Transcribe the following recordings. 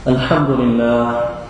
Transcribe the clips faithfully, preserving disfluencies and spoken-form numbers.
الحمد لله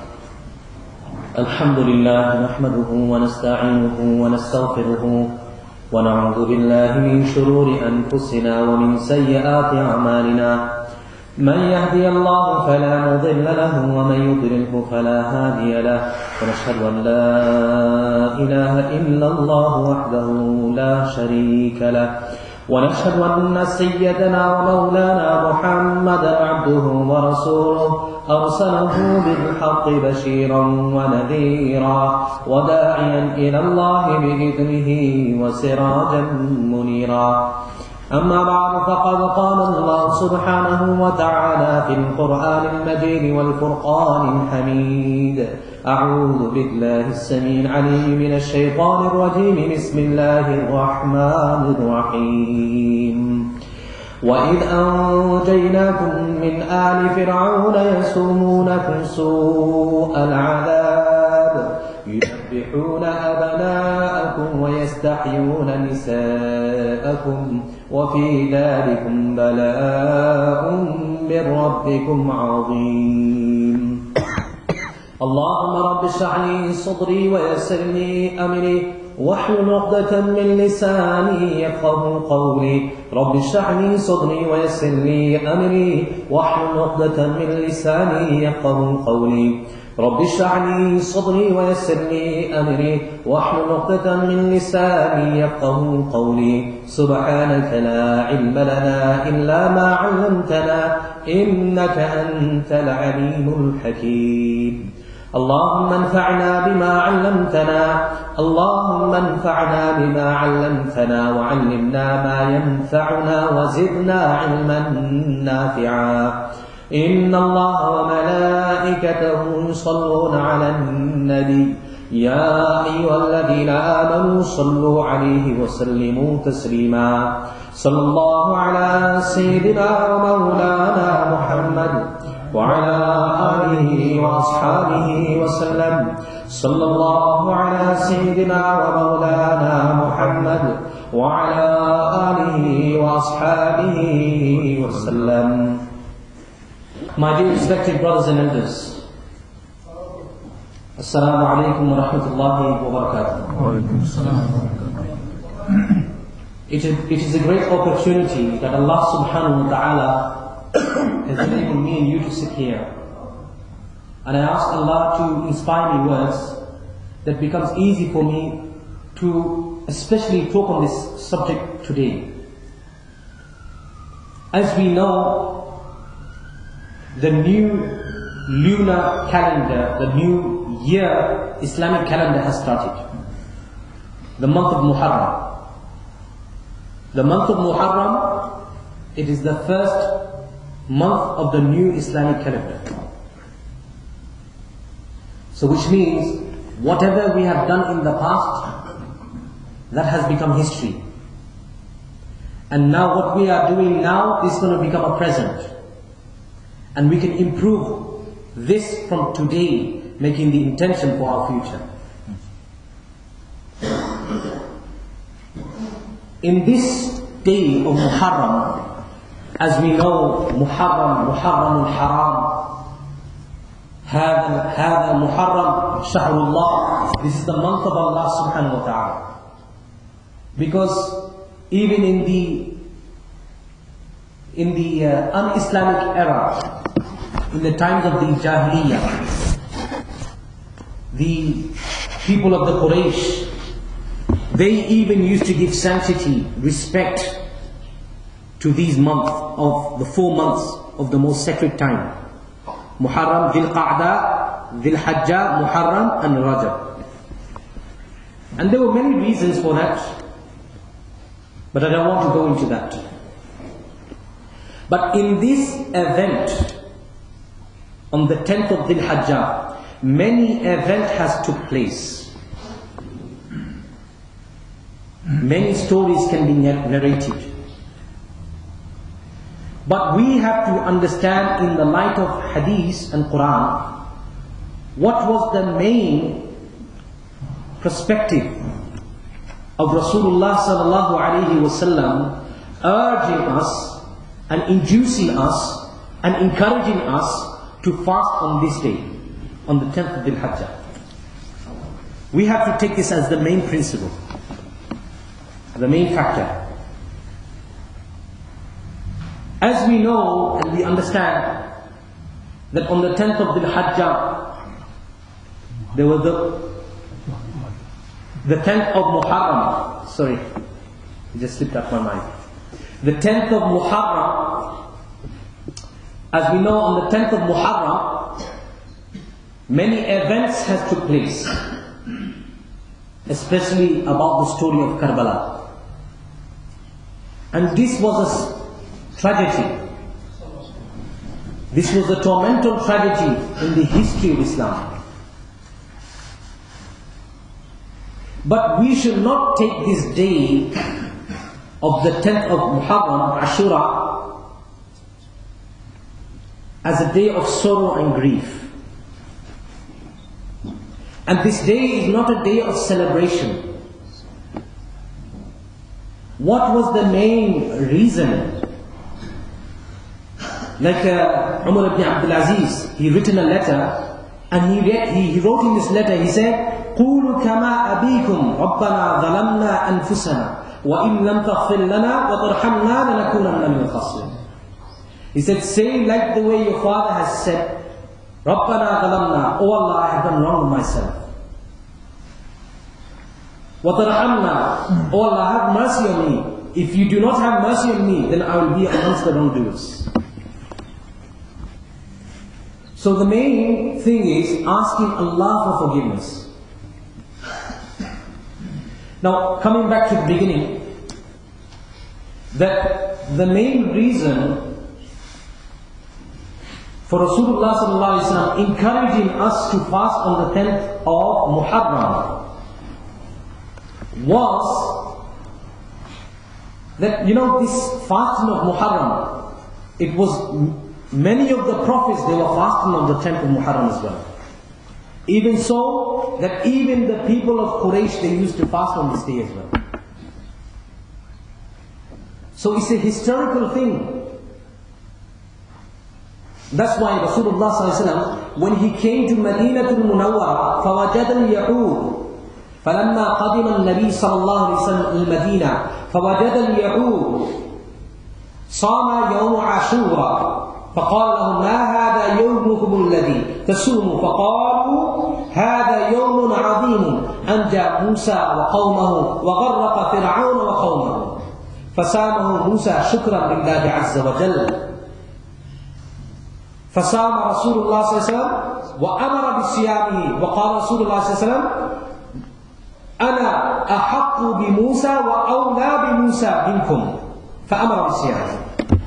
الحمد لله نحمده ونستعينه ونستغفره ونعوذ بالله من شرور أنفسنا ومن سيئات أعمالنا من يهدي الله فلا مضل له ومن يضلله فلا هادي له ونشهد أن لا إله إلا الله وحده لا شريك له ونشهد أن سيدنا ومولانا محمدا عبده ورسوله أرسله بالحق بشيرا ونذيرا وداعيا إلى الله بإذنه وسراجا منيرا. أما بعد فقد قال الله سبحانه وتعالى في القرآن المجيد والفرقان الحميد: أعوذ بالله السميع العليم من الشيطان الرجيم. بسم الله الرحمن الرحيم. وإذ أنجيناكم من آل فرعون يسومونكم سوء العذاب يذبحون أبناءكم ويستحيون نساءكم وفي ذلكم بلاء من ربكم عظيم. اللهم رب اشرح لي صدري ويسر لي أمري واحلل عقدة من لساني يفقهوا قولي. رب اشرح لي صدري ويسر لي أمري واحلل عقدة من لساني يفقهوا قولي. رب اشرح لي صدري ويسر لي أمري واحلل عقدة من لساني يفقهوا قولي. سبحانك لا علم لنا إلا ما علمتنا إنك أنت العليم الحكيم. اللهم انفعنا بما علمتنا اللهم انفعنا بما علمتنا وعلمنا ما ينفعنا وزدنا علما نافعا. إن الله وملائكته يصلون على النبي يا أيها الذين آمنوا صلوا عليه وسلموا تسليما. صلى الله على سيدنا ومولانا محمد وعلى آله وأصحابه وسلم. صلى الله على سيدنا ومولانا محمد وعلى آله وأصحابه وسلم. My dear respected brothers and elders, Assalamu alaikum wa rahmatullahi wa barakatuh. It is, it is a great opportunity that Allah subhanahu wa ta'ala has enabled me and you to sit here. And I ask Allah to inspire me words that becomes easy for me to especially talk on this subject today. As we know, the new lunar calendar, the new year Islamic calendar has started. The month of Muharram. The month of Muharram, it is the first month of the new Islamic calendar. So which means whatever we have done in the past, that has become history. And now what we are doing now is going to become a present. And we can improve this from today, making the intention for our future. In this day of Muharram, as we know, Muharram, Muharram al-Haram, هذا هذا Muharram, Shahrullah. This is the month of Allah subhanahu wa ta'ala. Because even in the in the uh, un-Islamic era, in the times of the Jahiliyyah, the people of the Quraysh, they even used to give sanctity, respect to these months of the four months of the most sacred time: Muharram, Dhul Qa'dah, Dhul Hajjah, Muharram and Rajab. And there were many reasons for that, but I don't want to go into that. But in this event, on the tenth of Dhul Hajjah, many event has took place. Many stories can be narrated. But we have to understand in the light of Hadith and Quran, what was the main perspective of Rasulullah sallallahu alaihi wasallam urging us and inducing us and encouraging us to fast on this day, on the tenth of Dhul Hijjah. We have to take this as the main principle, the main factor. As we know and we understand that on the tenth of Dhul Hijjah, there was the the tenth of Muharram. Sorry, it just slipped out my mind. The tenth of Muharram. As we know, on the tenth of Muharram, many events have took place, especially about the story of Karbala. And this was a tragedy. This was a tormental tragedy in the history of Islam. But we should not take this day of the tenth of Muharram, Ashura, as a day of sorrow and grief. And this day is not a day of celebration. What was the main reason? Like uh, Umar ibn Abdul Aziz, he written a letter, and he, read, he, he wrote in this letter, he said, قولوا كما أبيكم ربنا ظلمنا أنفسنا وإن لم تغفر لنا وترحمنا لنكونن من الخاسرين. He said, say like the way your father has said, ربنا ظلمنا, oh Allah, I have done wrong to myself. وترحمنا, oh Allah, have mercy on me. If you do not have mercy on me, then I will be amongst the wrongdoers. So the main thing is asking Allah for forgiveness. Now, coming back to the beginning, that the main reason for Rasulullah sallallahu alaihi wasallam encouraging us to fast on the tenth of Muharram was that, you know, this fasting of Muharram, it was many of the prophets, they were fasting on the tenth of Muharram as well. Even so, that even the people of Quraysh, they used to fast on this day as well. So it's a historical thing. That's why Rasulullah sallallahu alaihi wasallam, when he came to Madinatul Munawwara, فَوَجَدَ الْيَعُودِ فَلَمَّا قَدِمَ النَّبِيُّ صلى الله عليه وسلم الْمَدِينَةَ فَوَجَدَ الْيَعُودِ صَامَ يَوْمَ عَاشُورَا فقال لهم ما هذا يومكم الذي تصوموا فقالوا هذا يوم عظيم أنجى موسى وقومه وغرق فرعون وقومه فصامه موسى شكرا لله عز وجل فصام رسول الله صلى الله عليه وسلم وأمر بصيامه وقال رسول الله صلى الله عليه وسلم أنا أحق بموسى وأولى بموسى منكم فأمر بصيامه.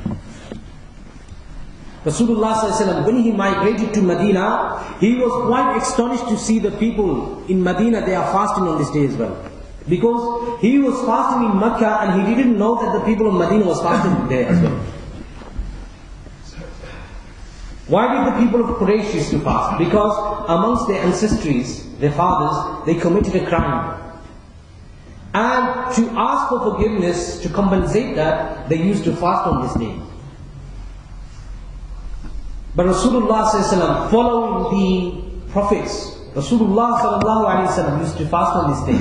Rasulullah sallallahu alaihi wasallam, when he migrated to Medina, he was quite astonished to see the people in Medina, they are fasting on this day as well. Because he was fasting in Mecca and he didn't know that the people of Medina was fasting there as well. Why did the people of Quraysh used to fast? Because amongst their ancestries, their fathers, they committed a crime. And to ask for forgiveness, to compensate that, they used to fast on this day. But Rasulullah sallallahu alaihi wasallam, following the prophets, Rasulullah sallallahu alaihi wasallam used to fast on this day.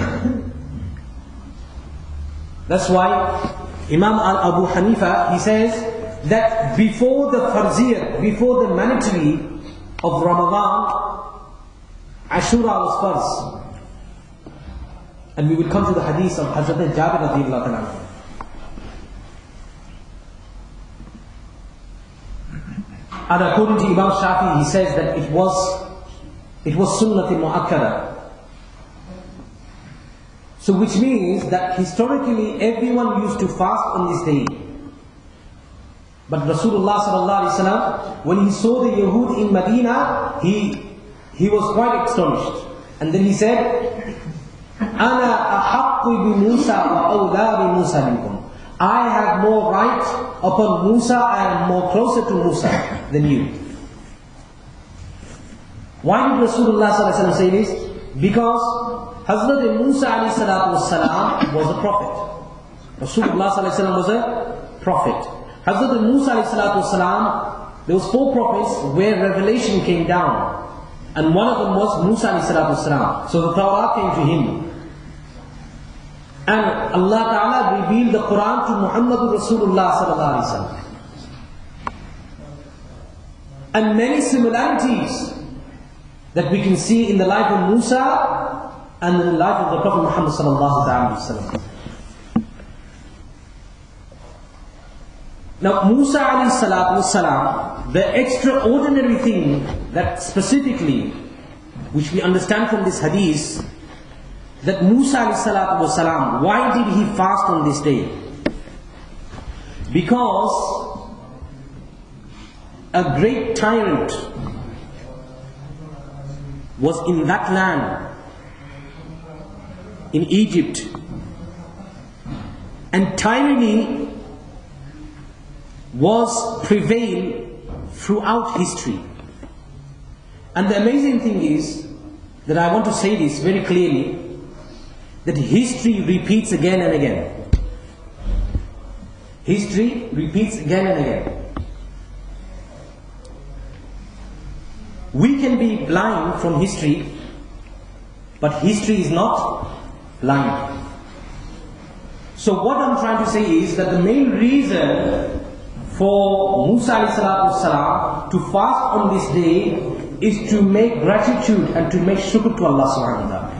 That's why Imam Al-Abu Hanifa, he says that before the farziyah, before the mandatory of Ramadan, Ashura was first. And we will come to the hadith of Hazrat Jabir radhiyallahu anhu. And according to Imam Shafi, he says that it was it was sunnah mu'akkada. So which means that historically everyone used to fast on this day. But Rasulullah sallallahu alaihi wasallam, when he saw the Yahud in Medina, he he was quite astonished. And then he said, "Ana ahaqqu bi Musa wa awla bi Musa minkum." I have more right upon Musa, I am more closer to Musa than you. Why did Rasulullah sallallahu alaihi wasallam say this? Because Hazrat Musa alayhi salatu wassalam was a prophet. Rasulullah sallallahu alaihi wasallam was a prophet. Hazrat Musa alayhi salatu wassalam, There was four prophets where revelation came down. And one of them was Musa alayhi salatu wasalam. So the Tawrah came to him. And Allah Ta'ala revealed the Quran to Muhammadur Rasulullah sallallahu alayhi wa sallam. And many similarities that we can see in the life of Musa and in the life of the Prophet Muhammad sallallahu alayhi wa sallam. Now Musa alayhi salatu wasalam, the extraordinary thing that specifically, which we understand from this hadith, that Musa alayhi salatu wasalam, why did he fast on this day? Because a great tyrant was in that land, in Egypt, and tyranny was prevailed throughout history. And the amazing thing is that I want to say this very clearly, that history repeats again and again. History repeats again and again. We can be blind from history, but history is not blind. So what I'm trying to say is that the main reason for Musa alayhi salatu wasalam to fast on this day is to make gratitude and to make shukr to Allah subhanahu wa ta'ala.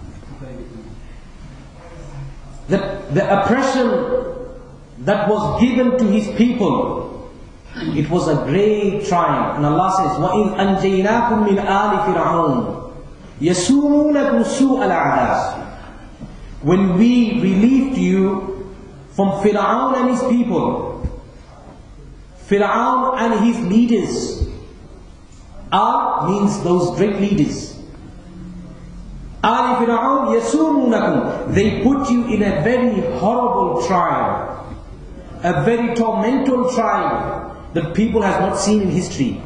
That the oppression that was given to his people, it was a great triumph. And Allah says, وَإِذْ أَنْجَيْنَاكُمْ مِنْ آلِ فِرْعَوْنَ يَسُومُونَكُمْ سُوءَ الْعَذَابِ. When we relieved you from Fir'aun and his people, Fir'aun and his leaders. Al means those great leaders. Ali Fir'aun yasumunakum. They put you in a very horrible trial, a very tormental trial that people have not seen in history.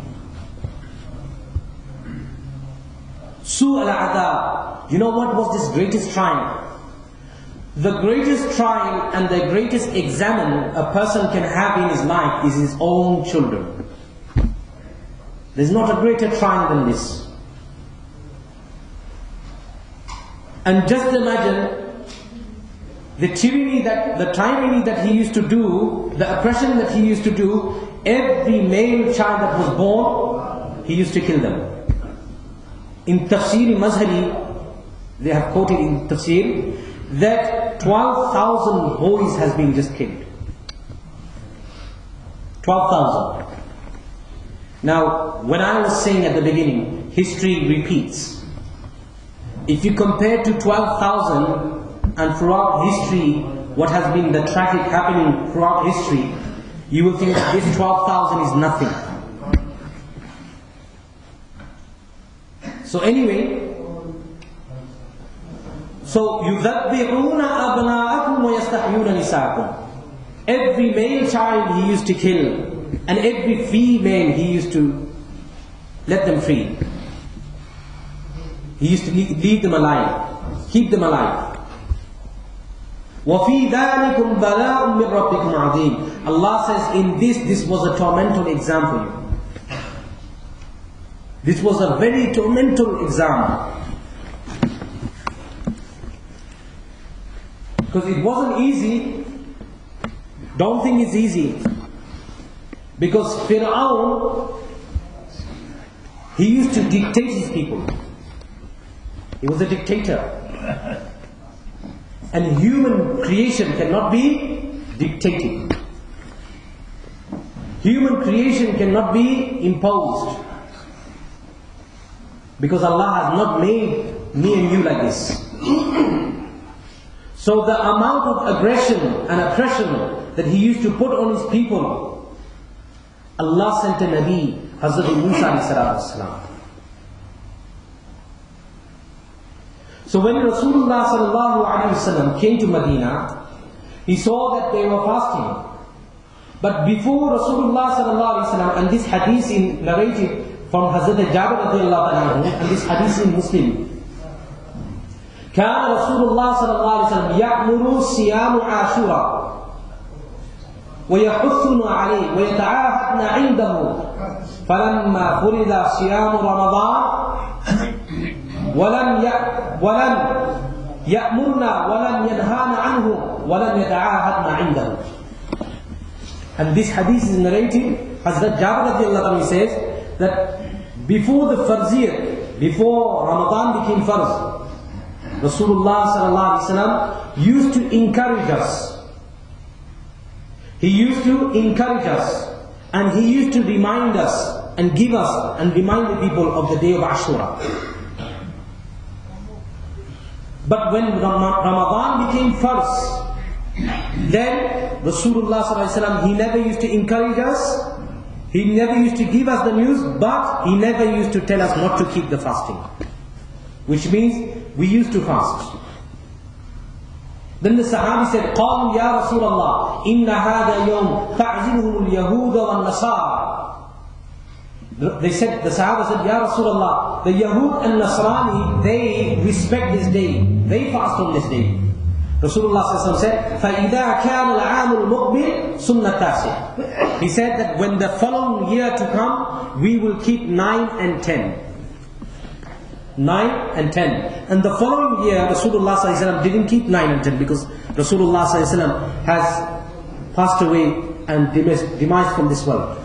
Su al-adab. You know what was this greatest trial? The greatest trial and the greatest examen a person can have in his life is his own children. There's not a greater trial than this. And just imagine the tyranny that the tyranny that he used to do, the oppression that he used to do. Every male child that was born, he used to kill them. In Tafsir Mazhari, they have quoted in Tafsir that twelve thousand boys has been just killed. twelve thousand. Now, when I was saying at the beginning, history repeats. If you compare to twelve thousand and throughout history, what has been the tragic happening throughout history, you will think that this twelve thousand is nothing. So anyway, so يُذَبِّحُونَ أَبْنَاءَكُمْ وَيَسْتَحْيُونَ نِسَاءَكُمْ. Every male child he used to kill, and every female he used to let them free. He used to leave them alive, keep them alive. وَفِي ذَلِكُمْ بَلَاءٌ مِّن رَبِّكُمْ عَظِيمٌ. Allah says, in this, this was a tormental exam for you. This was a very tormental exam. Because it wasn't easy. Don't think it's easy. Because Fir'aun, he used to dictate his people. He was a dictator. And human creation cannot be dictated. Human creation cannot be imposed. Because Allah has not made me and you like this. So the amount of aggression and oppression that he used to put on his people, Allah sent a Nabi, Hazrat Musa alayhi salatu wasalam. So when Rasulullah sallallahu alayhi wasallam came to Medina, he saw that they were fasting. But before Rasulullah sallallahu alayhi wasallam, and this hadith in narrated from Hazrat Jabir radiyallahu anhu, and this hadith in Muslim, كان رسول الله صلى الله عليه وسلم يأمر صيام عاشوراء ويحثنا عليه ويتعاهدنا عنده فَلَمَّا فُرِضَ صِيَامُ رَمَضَانَ وَلَمْ وَلَمْ يَأْمُرْنَا وَلَمْ يَنْهَانَ عَنْهُ وَلَمْ يَتَعَاهَدْنَا عِنْدَهُ. And this hadith is narrated, Hazrat Jabir radiallahu anhu says that before the farziyat, before Ramadan became farz, Rasulullah sallallahu alaihi wasallam used to encourage us. He used to encourage us, and he used to remind us and give us and remind the people of the day of Ashura. But when Ramadan became farz, then Rasulullah sallallahu alaihi wasallam, he never used to encourage us, he never used to give us the news, but he never used to tell us not to keep the fasting. Which means we used to fast. Then the Sahabi said, قالوا يا رسول الله إن هذا يوم تعزمهم اليهود والنصارى. They said, the Sahaba said, Ya Rasulullah, the Yahud and Nasrani, they respect this day, they fast on this day. Rasulullah said, فَإِذَا كَانَ الْعَامُ الْمُقْبِلِ سُنَّةَ التَّاسِعِ. He said that when the following year to come, we will keep nine and ten. nine and ten. And the following year, Rasulullah didn't keep nine and ten because Rasulullah has passed away and demised from this world.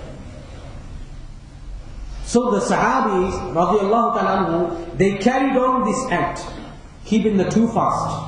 So the Sahabis, radiallahu ta'ala, they carried on this act, keeping the two fast.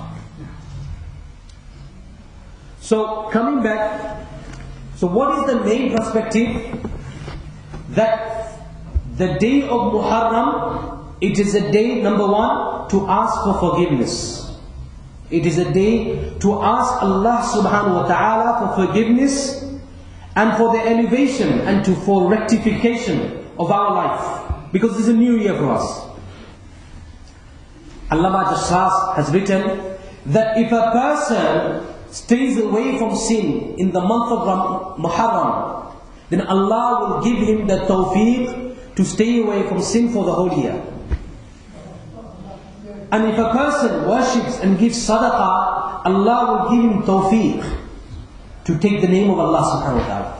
So coming back, so what is the main perspective? That the day of Muharram, it is a day, number one, to ask for forgiveness. It is a day to ask Allah subhanahu wa ta'ala for forgiveness and for the elevation and to for rectification of our life. Because this is a new year for us. Allama Jassas has written that if a person stays away from sin in the month of Muharram, then Allah will give him the tawfiq to stay away from sin for the whole year. And if a person worships and gives sadaqah, Allah will give him tawfiq to take the name of Allah subhanahu wa ta'ala.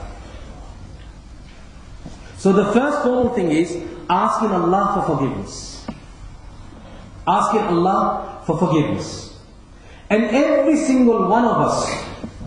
So the first formal thing is asking Allah for forgiveness. Asking Allah for forgiveness. And every single one of us,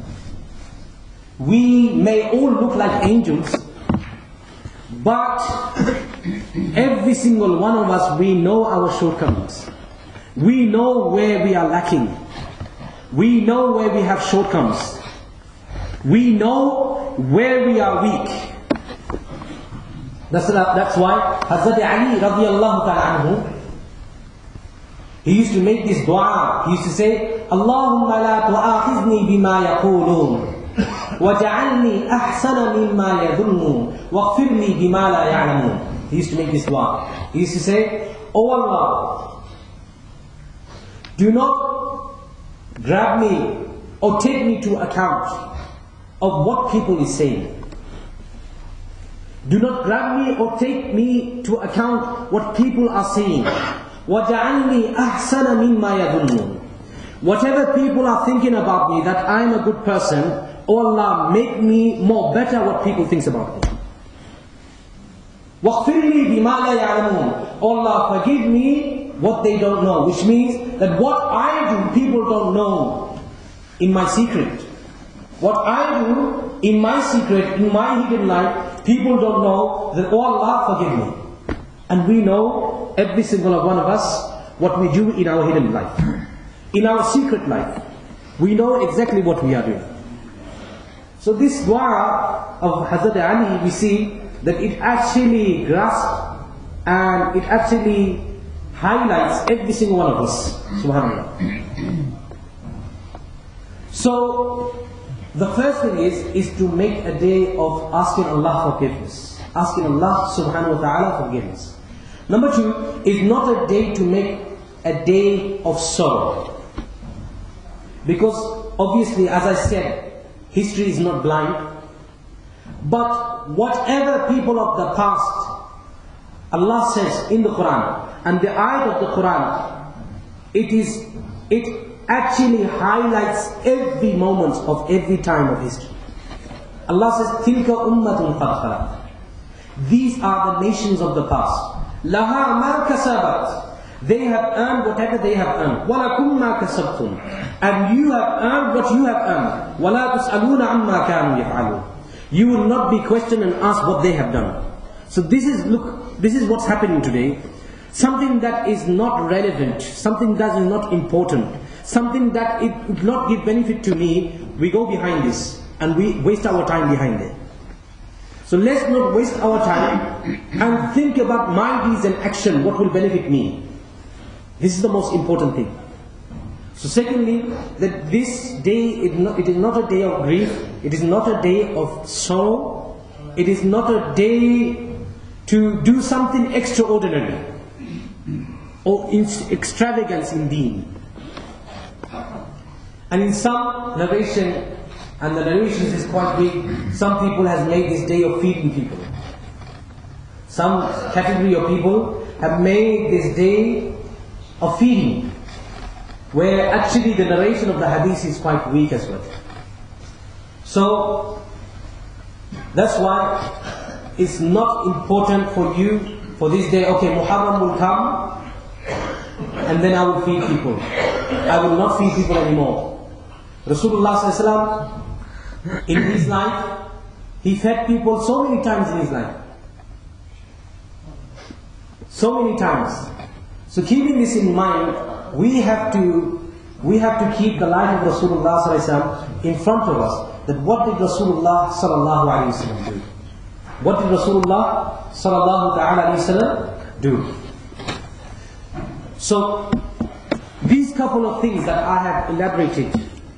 we may all look like angels, but every single one of us, we know our shortcomings. We know where we are lacking. We know where we have shortcomings. We know where we are weak. That's, that's why Hazrat Ali radiallahu ta'ala anhu, he used to make this dua. He used to say, Allahumma la tu'akhizni bima yaqulun waj'alni ahsana mimma yadhunnun waghfirli bima la ya'lamun. He used to make this dua. He used to say, Oh Allah, do not grab me or take me to account of what people is saying. Do not grab me or take me to account what people are saying. وَجَعَلْنِي أَحْسَنَ مِمَّا يَظُنُّونَ. Whatever people are thinking about me, that I am a good person, oh Allah, make me more better what people think about me. وَاغْفِرْلِي بِمَا لَا يَعْلَمُونَ. Oh Allah, forgive me what they don't know. Which means that what I do, people don't know in my secret. What I do in my secret, in my hidden life, people don't know that, oh Allah, forgive me. And we know, every single one of us, what we do in our hidden life. In our secret life. We know exactly what we are doing. So this dua of Hazrat Ali, we see that it actually grasps and it actually highlights every single one of us. Subhanallah. So, the first thing is, is to make a day of asking Allah forgiveness. Asking Allah subhanahu wa ta'ala forgiveness. Number two, is not a day to make a day of sorrow. Because obviously, as I said, history is not blind. But whatever people of the past, Allah says in the Quran, and the ayat of the Quran, it is, it actually highlights every moment of every time of history. Allah says, Tilka ummatun qad khalat. These are the nations of the past. لَهَا مَا كَسَبَتْ. They have earned whatever they have earned. وَلَكُمْ مَا كَسَبْتُمْ. And you have earned what you have earned. وَلَا تُسْأَلُونَ عَمَّا كَانُوا يَفْعَلُونَ. You will not be questioned and asked what they have done. So this is, look, this is what's happening today. Something that is not relevant, something that is not important, something that it would not give benefit to me, we go behind this and we waste our time behind it. So let's not waste our time and think about my deeds and action, what will benefit me. This is the most important thing. So secondly, that this day, it, not, it is not a day of grief, it is not a day of sorrow, it is not a day to do something extraordinary or extravagance in deen. And in some narration, and the narrations is quite big, some people has made this day of feeding people. Some category of people have made this day of feeding, where actually the narration of the hadith is quite weak as well. So that's why it's not important for you for this day, okay, Muharram will come and then I will feed people. I will not feed people anymore. Rasulullah sallallahu alaihi wasallam, in his life, he fed people so many times in his life. So many times. So keeping this in mind, we have to we have to keep the life of Rasulullah sallallahu alaihi wasallam in front of us. That what did Rasulullah sallallahu alaihi wasallam do? What did Rasulullah sallallahu alaihi wasallam do? So these couple of things that I have elaborated,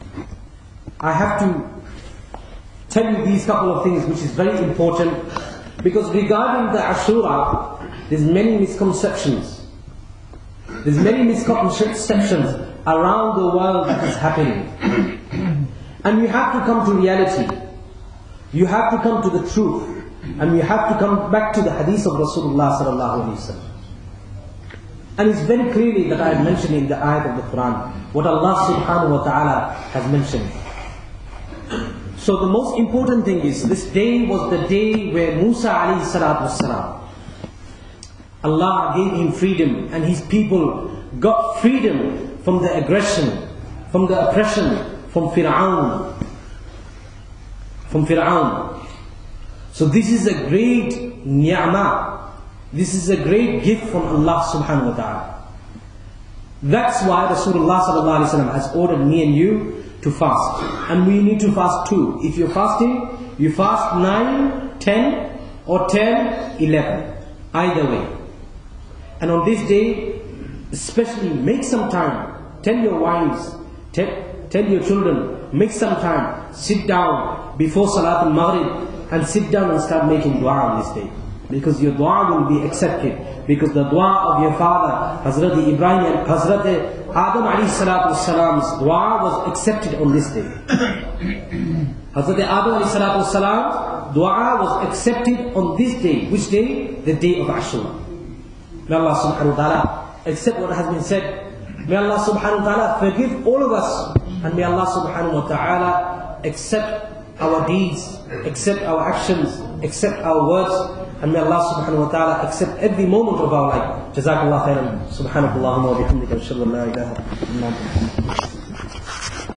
I have to tell you these couple of things which is very important, because regarding the Ashura, there's many misconceptions. There's many misconceptions around the world that is happening. And you have to come to reality. You have to come to the truth. And you have to come back to the hadith of Rasulullah sallallahu alaihi wasallam. And it's very clearly that I have mentioned in the ayat of the Quran, what Allah subhanahu wa ta'ala has mentioned. So the most important thing is, this day was the day where Musa alayhi salatu wassalam, Allah gave him freedom and his people got freedom from the aggression, from the oppression, from Fir'aun. From Fir'aun. So this is a great ni'mah. This is a great gift from Allah subhanahu wa ta'ala. That's why Rasulullah sallallahu alaihi wasallam has ordered me and you to fast. And we need to fast too. If you're fasting, you fast nine, ten or ten, eleven. Either way. And on this day, especially make some time. Tell your wives, tell, tell your children, make some time. Sit down before Salatul Maghrib and sit down and start making dua on this day. Because your dua will be accepted. Because the dua of your father, Hazrat Ibrahim and Hazrat Adam alayhi salatu wassalam's dua was accepted on this day. Hazrat Adam alayhi salatu wassalam's dua was accepted on this day. Which day? The day of Ashura. May Allah subhanahu wa ta'ala accept what has been said. May Allah subhanahu wa ta'ala forgive all of us. And may Allah subhanahu wa ta'ala accept our deeds, accept our actions, accept our words. And may Allah subhanahu wa ta'ala accept every moment of our life. Jazakallah khairan. Subhanakallahumma wa bihamdika. Ashhadu an la ilaha illa anta.